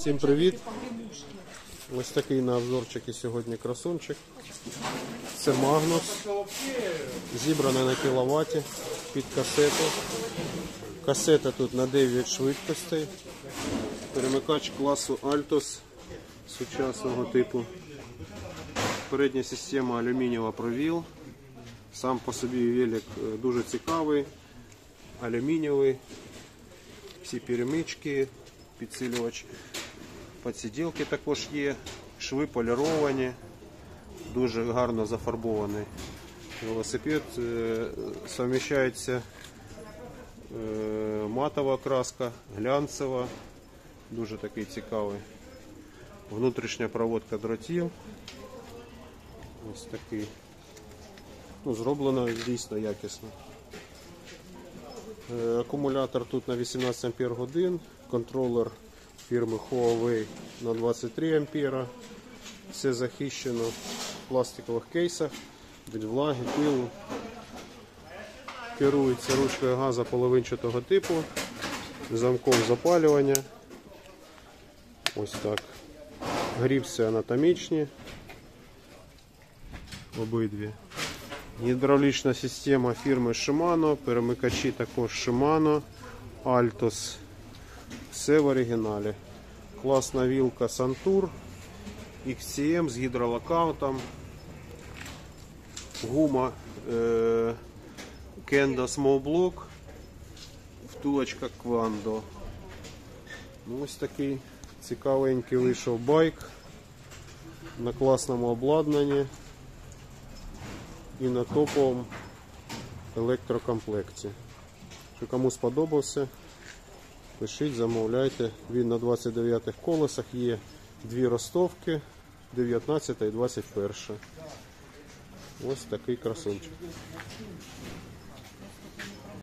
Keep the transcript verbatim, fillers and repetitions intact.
Всім привіт! Ось такий на обзорчик і сьогодні красунчик. Це Магнус. Зібраний на кіловаті під касету. Касета тут на дев'ять швидкостей. Перемикач класу Altos сучасного типу. Передня система алюмінієва провіл. Сам по собі велик дуже цікавий, алюмінієвий. Всі перемички, підсилювач підсиділки також є, шви поліровані, дуже гарно зафарбований велосипед. Совмещається матова краска, глянцева, дуже такий цікавий. Внутрішня проводка дротів. Ось такий. Ну, зроблено дійсно якісно. Акумулятор тут на вісімнадцять ампер годин, контролер фірми Huawei на двадцять три ампера. Все захищено в пластикових кейсах від влаги, пилу. Керується ручкою газу половинчатого типу, замком запалювання. Ось так. Грібці анатомічні, обидві. Гідравлічна система фірми Shimano, перемикачі також Shimano, Altos, все в оригіналі. Класна вілка Santur, ікс сі ем з гідролокаутом, гума е, Kendo Small Block, втулочка Quando. Ну, ось такий цікавенький вийшов байк на класному обладнанні і на топовому електрокомплекті. Якщо кому сподобався, пишіть, замовляйте. Він на двадцять дев'ятих колесах, є дві ростовки, дев'ятнадцята і двадцять перша. Ось такий красунчик.